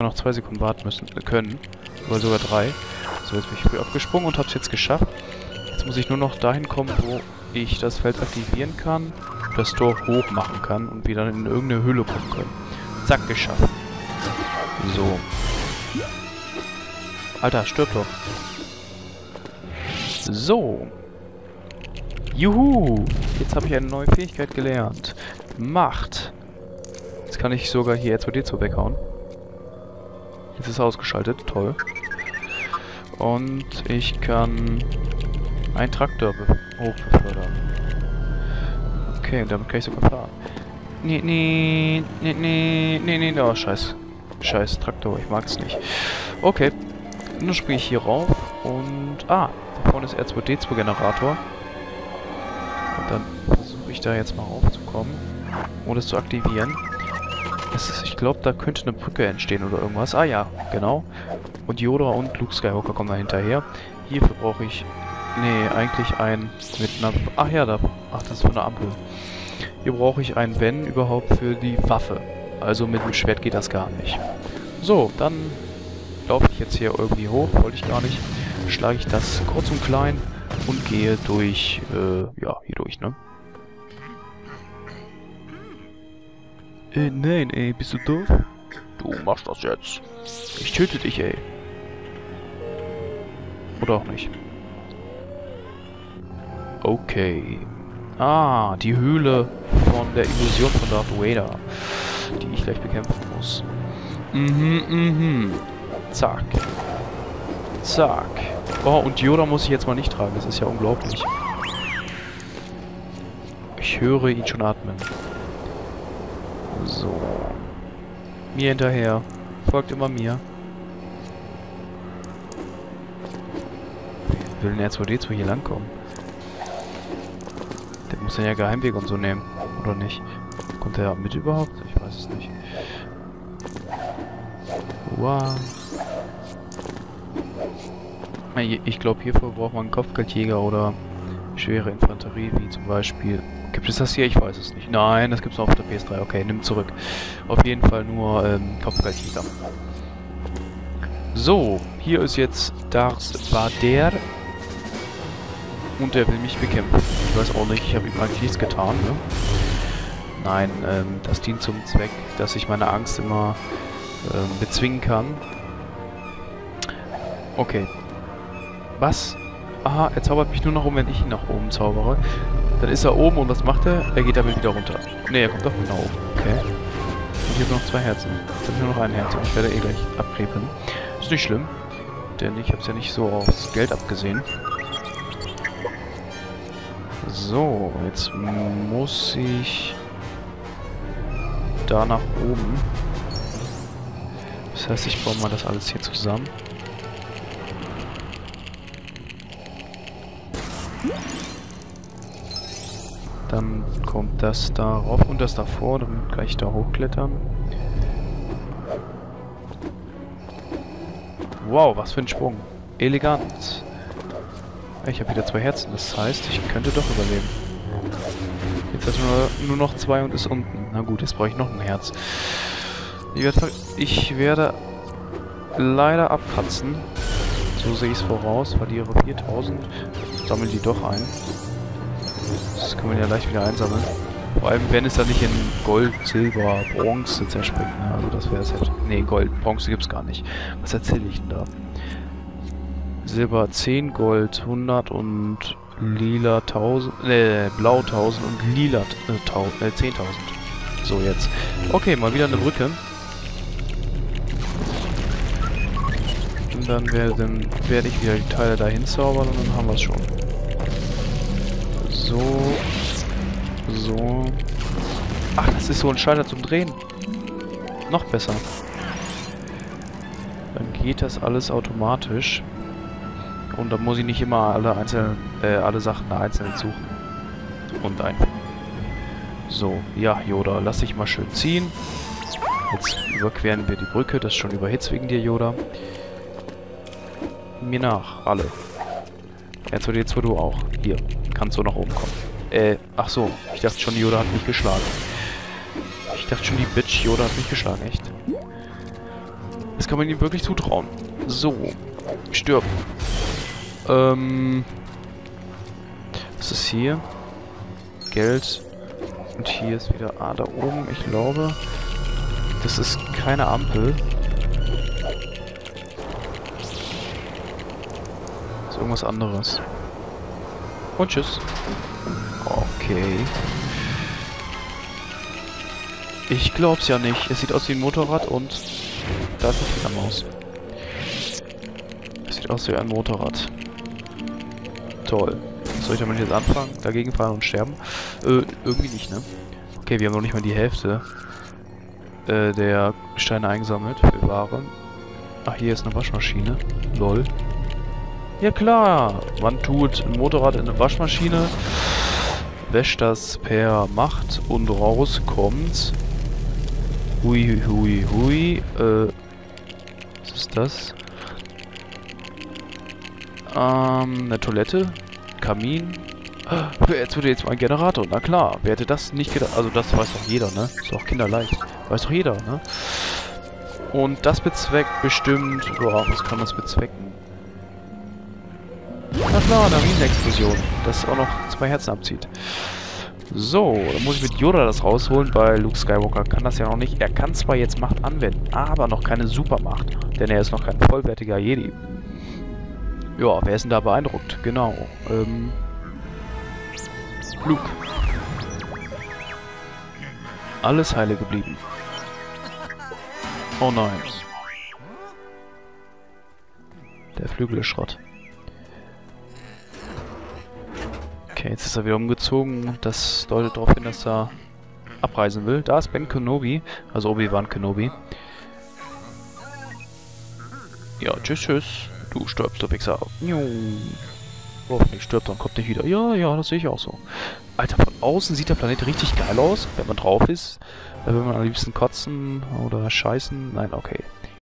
noch 2 Sekunden warten müssen können. Oder sogar 3. So, jetzt bin ich früh abgesprungen und hab's jetzt geschafft. Jetzt muss ich nur noch dahin kommen, wo ich das Feld aktivieren kann, das Tor hoch machen kann und wieder in irgendeine Höhle kommen können. Zack, geschafft. So. Alter, stirb doch. So. Juhu! Jetzt habe ich eine neue Fähigkeit gelernt. Macht. Jetzt kann ich sogar hier R2D2 weghauen. Jetzt ist er ausgeschaltet. Toll. Und ich kann einen Traktor hochbefördern. Okay, damit kann ich sogar fahren. Nee. Oh, scheiß. Scheiß Traktor, ich mag's nicht. Okay. Nun springe ich hier rauf und... Ah, da vorne ist R2D2-Generator. Und dann versuche ich da jetzt mal raufzukommen, um das zu aktivieren. Ich glaube, da könnte eine Brücke entstehen oder irgendwas. Ah ja, genau. Und Yoda und Luke Skywalker kommen da hinterher. Hierfür brauche ich... Nee, eigentlich ein... mit einer... Ach ja, da... Ach, das ist für eine Ampel. Hier brauche ich ein Wenn überhaupt für die Waffe. Also mit dem Schwert geht das gar nicht. So, dann laufe ich jetzt hier irgendwie hoch. Wollte ich gar nicht. Schlage ich das kurz und klein und gehe durch... ja, hier durch, ne? Nein, ey, bist du doof? Du machst das jetzt. Ich töte dich, ey. Oder auch nicht. Okay. Ah, die Höhle von der Illusion von Darth Vader, die ich gleich bekämpfen muss. Zack. Zack. Oh, und Yoda muss ich jetzt mal nicht tragen. Das ist ja unglaublich. Ich höre ihn schon atmen. So. Mir hinterher. Folgt immer mir. Wie will denn R2D2 hier langkommen? Der muss dann ja Geheimweg und so nehmen. Oder nicht? Kommt der mit überhaupt? Ich weiß es nicht. Wow. Ich glaube, hierfür braucht man einen Kopfgeldjäger oder schwere Infanterie, wie zum Beispiel... Gibt es das hier? Ich weiß es nicht. Nein, das gibt es auf der PS3. Okay, nimm zurück. Auf jeden Fall nur Kopfgeldjäger. So, hier ist jetzt Darth Vader. Und er will mich bekämpfen. Ich weiß auch nicht, ich habe ihm eigentlich nichts getan, ne? Nein, das dient zum Zweck, dass ich meine Angst immer bezwingen kann. Okay. Was? Aha, er zaubert mich nur noch um, wenn ich ihn nach oben zaubere. Dann ist er oben und was macht er? Er geht damit wieder runter. Ne, er kommt doch wieder nach oben. Okay. Und ich habe noch 2 Herzen. Jetzt habe ich nur noch ein Herz und ich werde eh gleich abkrepeln. Ist nicht schlimm, denn ich habe es ja nicht so aufs Geld abgesehen. So, jetzt muss ich da nach oben. Das heißt, ich baue mal das alles hier zusammen. Dann kommt das darauf und das davor, dann kann ich da hochklettern. Wow, was für ein Sprung. Elegant. Ich habe wieder 2 Herzen, das heißt, ich könnte doch überleben. Jetzt hat nur noch 2 und ist unten. Na gut, jetzt brauche ich noch ein Herz. Ich werde leider abkratzen. So sehe ich es voraus. Verliere 4000. Sammeln die doch ein. Das kann man ja leicht wieder einsammeln. Vor allem, wenn es da nicht in Gold, Silber, Bronze zerspringt. Ne? Also das wäre es halt. Ne, Gold, Bronze gibt es gar nicht. Was erzähle ich denn da? Silber 10, Gold 100 und lila 1000, blau 1000 und lila 10.000. So, jetzt. Okay, mal wieder eine Brücke. Und dann werde ich wieder die Teile dahin zaubern und dann haben wir es schon. So. So. Ach, das ist so ein Schalter zum Drehen. Noch besser. Dann geht das alles automatisch. Und dann muss ich nicht immer alle Sachen einzeln suchen. Und einfügen. So, ja, Yoda, lass dich mal schön ziehen. Jetzt überqueren wir die Brücke, das ist schon überhitzt wegen dir, Yoda. Mir nach, alle. R2D2 du auch. Hier, kannst du nach oben kommen. Ach so, ich dachte schon, Yoda hat mich geschlagen. Ich dachte schon, die Bitch, Yoda hat mich geschlagen, echt. Das kann man ihm wirklich zutrauen. So. Stirb. Was ist hier? Geld. Und hier ist wieder... Ah, da oben, ich glaube... Das ist keine Ampel. Das ist irgendwas anderes. Und tschüss. Okay. Ich glaub's ja nicht. Es sieht aus wie ein Motorrad und... Da ist eine Fledermaus. Es sieht aus wie ein Motorrad. Toll. Soll ich damit jetzt anfangen? Dagegen fahren und sterben? Irgendwie nicht, ne? Okay, wir haben noch nicht mal die Hälfte der Steine eingesammelt für Ware. Ach, hier ist eine Waschmaschine. Lol. Ja klar, man tut ein Motorrad in eine Waschmaschine, wäscht das per Macht und raus kommt... Hui, hui, hui. Was ist das? Eine Toilette? Kamin? Jetzt würde jetzt mal ein Generator. Na klar, wer hätte das nicht gedacht? Also das weiß doch jeder, ne? Ist doch kinderleicht. Weiß doch jeder, ne? Und das bezweckt bestimmt... Boah, was kann das bezwecken? Na klar, eine Minenexplosion. Das auch noch 2 Herzen abzieht. So, dann muss ich mit Yoda das rausholen, weil Luke Skywalker kann das ja noch nicht. Er kann zwar jetzt Macht anwenden, aber noch keine Supermacht. Denn er ist noch kein vollwertiger Jedi. Ja, wer ist denn da beeindruckt? Genau. Luke. Alles heile geblieben. Oh nein. Der Flügel ist Schrott. Okay, jetzt ist er wieder umgezogen. Das deutet darauf hin, dass er abreisen will. Da ist Ben Kenobi, also Obi-Wan Kenobi. Ja, tschüss, tschüss. Du stirbst, du Wichser. Hoffentlich stirbt er und kommt nicht wieder. Ja, ja, das sehe ich auch so. Alter, von außen sieht der Planet richtig geil aus, wenn man drauf ist. Da will man am liebsten kotzen oder scheißen. Nein, okay.